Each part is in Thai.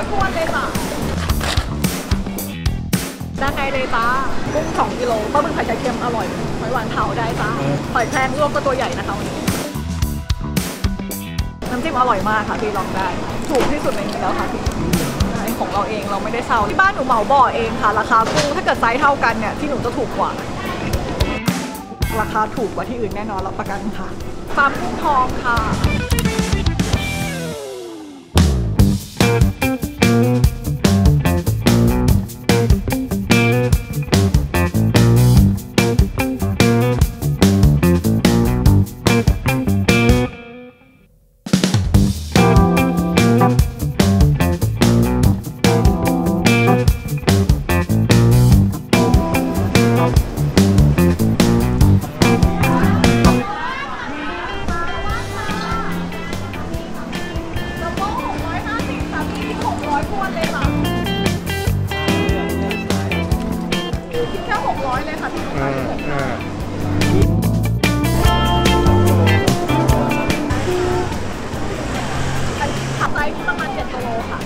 200ถ้วนเลยค่ะด้านในเลยจ้ากุ้ง2 กิโลปลาหมึกผัดไข่เค็มอร่อยหอยหวานเผาได้จ้าหอยแครงรวมก็ตัวใหญ่นะคะวันนี้น้ำจิ้มอร่อยมากค่ะพี่ลองได้ถูกที่สุดในนี้แล้วค่ะพี่ของเราเองเราไม่ได้เช่าที่บ้านหนูเหมาบ่อเองค่ะราคากุ้งถ้าเกิดไซส์เท่ากันเนี่ยที่หนูจะถูกกว่าราคาถูกกว่าที่อื่นแน่นอนรับประกันค่ะฟาร์มกุ้งทองค่ะแค่600เลยค่ะพี่อันนี้ขับไซส์ประมาณ7 กิโลค่ะ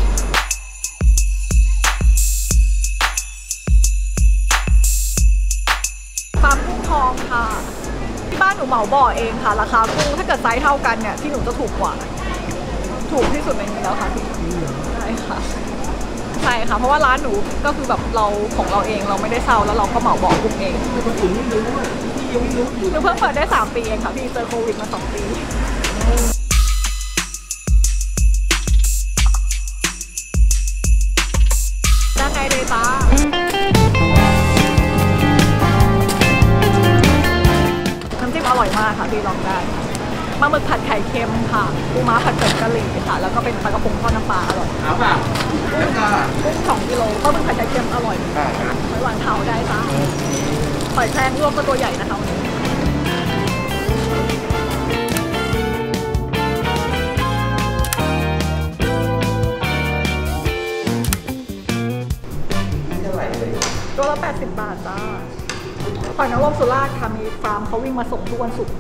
ฟาร์มกุ้งทองค่ะที่บ้านหนูเหมาบ่อเองค่ะราคากุ้งถ้าเกิดไซส์เท่ากันเนี่ยที่หนูจะถูกกว่าถูกที่สุดในนี้แล้วค่ะพี่ใช่ค่ะใช่ค่ะเพราะว่าร้านหนูก็คือแบบเราของเราเองเราไม่ได้เช่าแล้วเราก็เหมาบ่อกุ้งเองหนูเพิ่งเปิดได้3 ปีเองค่ะพี่เจอโควิดมา2 ปีด้านในเลยจ้าน้ำจิ้มอร่อยมากค่ะพี่ลองได้ปลาหมึกผัดไข่เค็มค่ะปูม้าผัดผงกะหรี่ค่ะแล้วก็เป็นปลากระพงทอดน้ำปลาอร่อยเอาเปล่ากุ้ง2 กิโลปลาหมึกผัดไข่เค็มอร่อยหอยหวานเผาได้จ้าหอยแครงรวมก็ตัวใหญ่นะคะวันนี้ตัวละ80 บาทจ้าหอยนางรมสุราษฎร์ค่ะมีฟาร์มเขาวิ่งมาส่งทุกวันศุกร์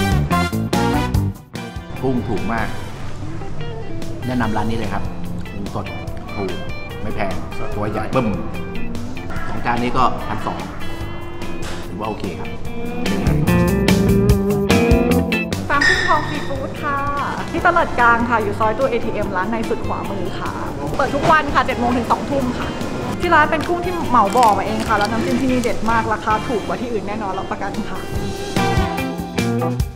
กุ้งถูกมากแนะนำร้านนี้เลยครับกุ้งสดถูกไม่แพงตัวใหญ่บึ้มของจานนี้ก็1,200ถือว่าโอเคครับฟาร์มกุ้งทองซีฟู้ดค่ะที่ตลาดกลางค่ะอยู่ซอยตู้ ATM ร้านในสุดขวามือค่ะเปิดทุกวันค่ะ7 โมงถึง 2 ทุ่มค่ะที่ร้านเป็นกุ้งที่เหมาบ่อมาเองค่ะแล้วน้ำจิ้มที่นี่เด็ดมากราคาถูกกว่าที่อื่นแน่นอนรับประกันค่ะ